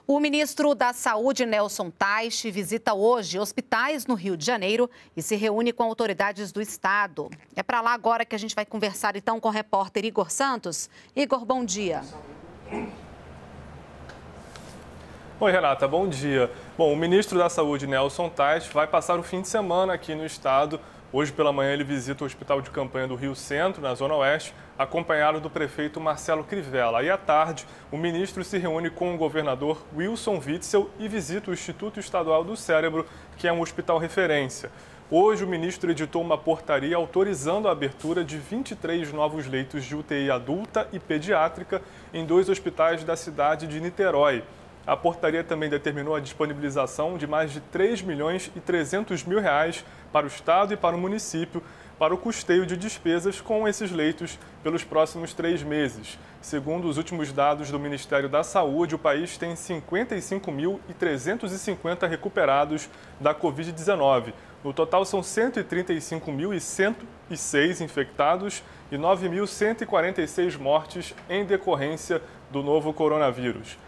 O ministro da Saúde, Nelson Teich, visita hoje hospitais no Rio de Janeiro e se reúne com autoridades do estado. É para lá agora que a gente vai conversar então com o repórter Igor Santos. Igor, bom dia. Oi, Renata, bom dia. Bom, o ministro da Saúde, Nelson Teich, vai passar o fim de semana aqui no estado. Hoje pela manhã ele visita o Hospital de Campanha do Rio Centro, na Zona Oeste, acompanhado do prefeito Marcelo Crivella. E à tarde, o ministro se reúne com o governador Wilson Witzel e visita o Instituto Estadual do Cérebro, que é um hospital referência. Hoje, o ministro editou uma portaria autorizando a abertura de 23 novos leitos de UTI adulta e pediátrica em 2 hospitais da cidade de Niterói. A portaria também determinou a disponibilização de mais de R$ 3.300.000 para o Estado e para o município para o custeio de despesas com esses leitos pelos próximos 3 meses. Segundo os últimos dados do Ministério da Saúde, o país tem 55.350 recuperados da Covid-19. No total, são 135.106 infectados e 9.146 mortes em decorrência do novo coronavírus.